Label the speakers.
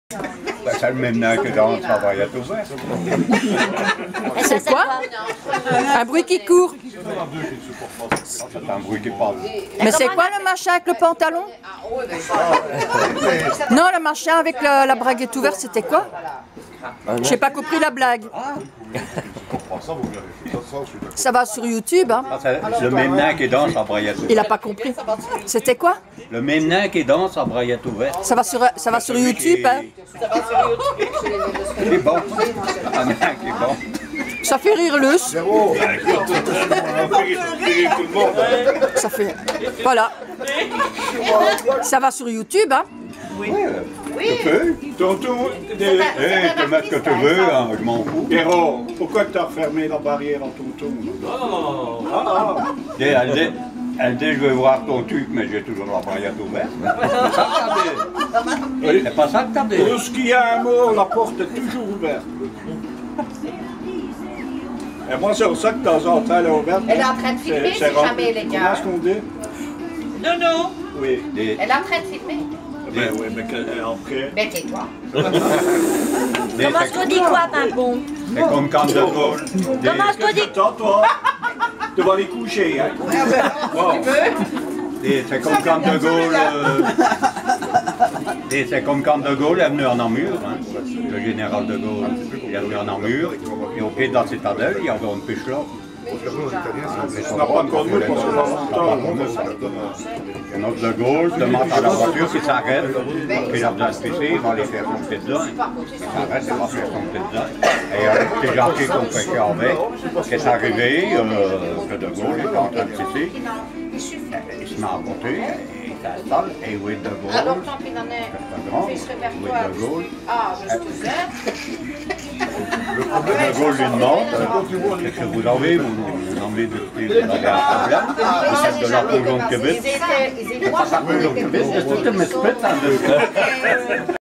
Speaker 1: Ben, c'est le même nain que dans le travail à tout ouvert.
Speaker 2: C'est quoi? Un bruit qui court.
Speaker 1: C'est un bruit qui passe.
Speaker 2: Mais c'est quoi le machin avec le pantalon? Non, le machin avec la braguette ouverte, c'était quoi? J'ai pas compris la blague. Ça va sur YouTube, hein?
Speaker 1: Ah, c'est le même nain qui danse en braillette ouverte.
Speaker 2: Il a pas compris. C'était quoi?
Speaker 1: Le même nain qui danse en braillette ouverte.
Speaker 2: Ça va sur YouTube, hein?
Speaker 1: Il est bon. Un nain qui est bon.
Speaker 2: Ça fait rire le. Ça fait. Voilà. Ça va sur YouTube, hein?
Speaker 1: Oui. Tu peux.
Speaker 3: Tonton,
Speaker 1: Tu peux mettre ce que tu veux, hein, je m'en fous.
Speaker 3: Héros, pourquoi tu as fermé la barrière à tonton?
Speaker 1: Elle dit, je veux voir ton truc, mais j'ai toujours la braillette ouverte. C'est pas ça que t'as dit.
Speaker 3: Pour ce qui a un mot, la porte est toujours ouverte. Et moi, c'est pour ça que de temps en temps, elle est ouverte.
Speaker 4: Elle est en train de filmer, si jamais les gars.
Speaker 3: Comment est-ce qu'on dit?
Speaker 4: Non.
Speaker 3: Oui.
Speaker 4: Elle est en train de filmer.
Speaker 3: Ben oui, mais après...
Speaker 4: Ben tais-toi.
Speaker 5: Comment est-ce qu'on dit quoi, Pimpon?
Speaker 1: C'est comme quand de Gaulle.
Speaker 5: Comment est-ce qu'on dit?
Speaker 3: Attends, toi, tu vas les coucher, hein? Wow.
Speaker 1: Et c'est comme quand de Gaulle. Et c'est comme quand de Gaulle est venu en Namur, hein. Le général de Gaulle il est venu en Namur, et au pied de la citadelle, il y avait une pêche là.
Speaker 3: On n'a pas connu parce que
Speaker 1: Notre de Gaulle demande à la voiture qu'il s'arrête, qu'il a besoin de pisser, il va aller faire son petit besoin. Il s'arrête, il va faire son petit besoin. Et le petit gentil qu'on pêchait avec, qui est arrivé, que de Gaulle était en train de pisser, il se met à côté, il s'installe, et oui, de Gaulle,
Speaker 4: Alors tant qu'il en est, fait ce répertoire.
Speaker 1: de Gaulle,
Speaker 4: Ah, je te sais.
Speaker 1: de Gaulle lui demande, qu'est-ce que vous avez, vous avez de problème, vous êtes de la conjonctivite.
Speaker 4: Ils étaient
Speaker 1: C'est pas ça conjonctivite, c'est tout un espèce de